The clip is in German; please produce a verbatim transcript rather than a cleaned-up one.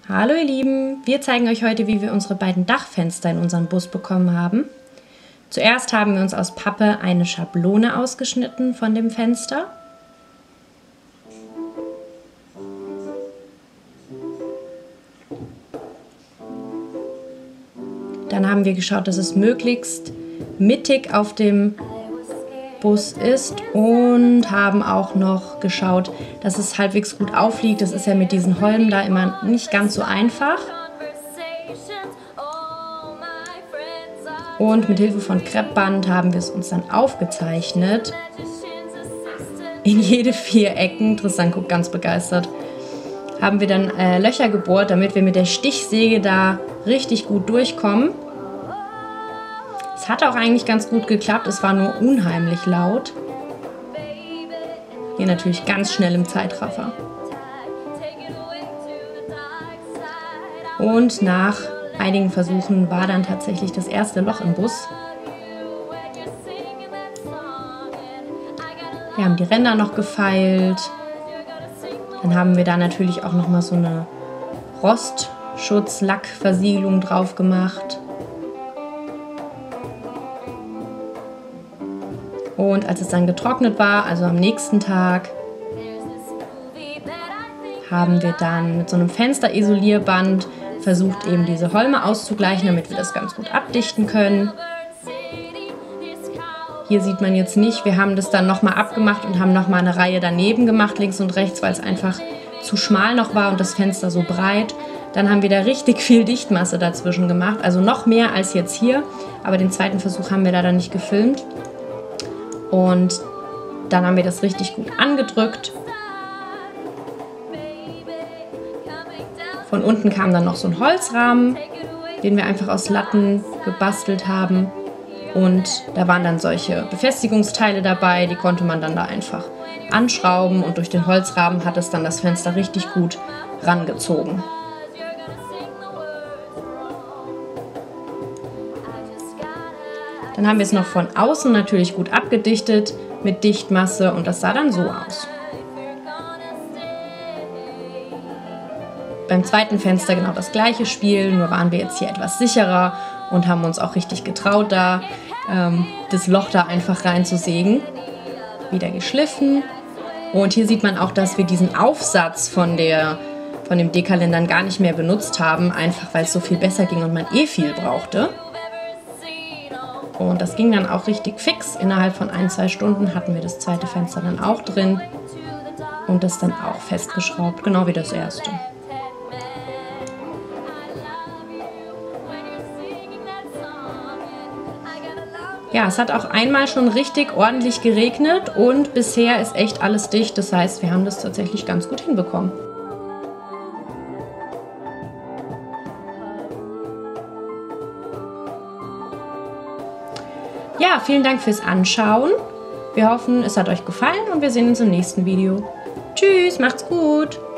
Hallo ihr Lieben, wir zeigen euch heute, wie wir unsere beiden Dachfenster in unseren Bus bekommen haben. Zuerst haben wir uns aus Pappe eine Schablone ausgeschnitten von dem Fenster. Dann haben wir geschaut, dass es möglichst mittig auf dem Bus ist und haben auch noch geschaut, dass es halbwegs gut aufliegt. Das ist ja mit diesen Holmen da immer nicht ganz so einfach. Und mit Hilfe von Kreppband haben wir es uns dann aufgezeichnet. In jede vier Ecken, Tristan guckt ganz begeistert, haben wir dann äh, Löcher gebohrt, damit wir mit der Stichsäge da richtig gut durchkommen. Es hat auch eigentlich ganz gut geklappt, es war nur unheimlich laut. Hier natürlich ganz schnell im Zeitraffer. Und nach einigen Versuchen war dann tatsächlich das erste Loch im Bus. Wir haben die Ränder noch gefeilt. Dann haben wir da natürlich auch noch mal so eine Rostschutz-Lackversiegelung drauf gemacht. Und als es dann getrocknet war, also am nächsten Tag, haben wir dann mit so einem Fensterisolierband versucht, eben diese Holme auszugleichen, damit wir das ganz gut abdichten können. Hier sieht man jetzt nicht, wir haben das dann nochmal abgemacht und haben nochmal eine Reihe daneben gemacht, links und rechts, weil es einfach zu schmal noch war und das Fenster so breit. Dann haben wir da richtig viel Dichtmasse dazwischen gemacht, also noch mehr als jetzt hier, aber den zweiten Versuch haben wir da dann nicht gefilmt. Und dann haben wir das richtig gut angedrückt. Von unten kam dann noch so ein Holzrahmen, den wir einfach aus Latten gebastelt haben. Und da waren dann solche Befestigungsteile dabei, die konnte man dann da einfach anschrauben. Und durch den Holzrahmen hat es dann das Fenster richtig gut rangezogen. Dann haben wir es noch von außen natürlich gut abgedichtet mit Dichtmasse und das sah dann so aus. Beim zweiten Fenster genau das gleiche Spiel, nur waren wir jetzt hier etwas sicherer und haben uns auch richtig getraut, da ähm, das Loch da einfach reinzusägen. Wieder geschliffen. Und hier sieht man auch, dass wir diesen Aufsatz von, der, von dem Dekalendern gar nicht mehr benutzt haben, einfach weil es so viel besser ging und man eh viel brauchte. Und das ging dann auch richtig fix. Innerhalb von ein, zwei Stunden hatten wir das zweite Fenster dann auch drin und das dann auch festgeschraubt, genau wie das erste. Ja, es hat auch einmal schon richtig ordentlich geregnet und bisher ist echt alles dicht. Das heißt, wir haben das tatsächlich ganz gut hinbekommen. Ja, vielen Dank fürs Anschauen. Wir hoffen, es hat euch gefallen und wir sehen uns im nächsten Video. Tschüss, macht's gut!